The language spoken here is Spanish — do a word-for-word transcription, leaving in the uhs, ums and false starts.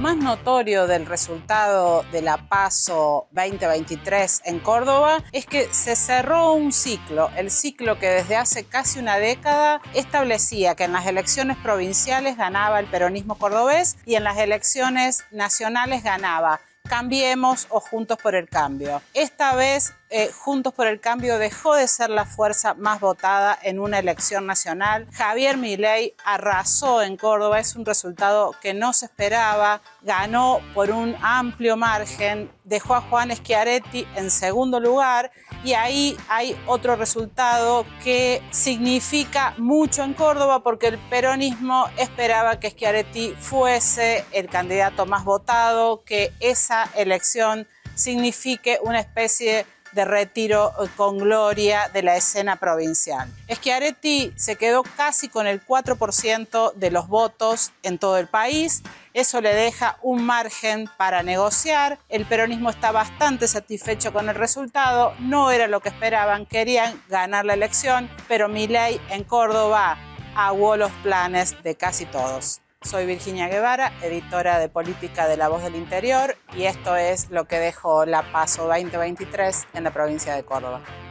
más notorio del resultado de la PASO veinte veintitrés en Córdoba es que se cerró un ciclo, el ciclo que desde hace casi una década establecía que en las elecciones provinciales ganaba el peronismo cordobés y en las elecciones nacionales ganaba Cambiemos o Juntos por el Cambio. Esta vez eh, Juntos por el Cambio dejó de ser la fuerza más votada en una elección nacional. Javier Milei arrasó en Córdoba, es un resultado que no se esperaba, ganó por un amplio margen, dejó a Juan Schiaretti en segundo lugar y ahí hay otro resultado que significa mucho en Córdoba porque el peronismo esperaba que Schiaretti fuese el candidato más votado, que esa elección signifique una especie de retiro con gloria de la escena provincial. Schiaretti se quedó casi con el cuatro por ciento de los votos en todo el país. Eso le deja un margen para negociar. El peronismo está bastante satisfecho con el resultado. No era lo que esperaban, querían ganar la elección, pero Milei en Córdoba aguó los planes de casi todos. Soy Virginia Guevara, editora de política de La Voz del Interior, y esto es lo que dejó la PASO veinte veintitrés en la provincia de Córdoba.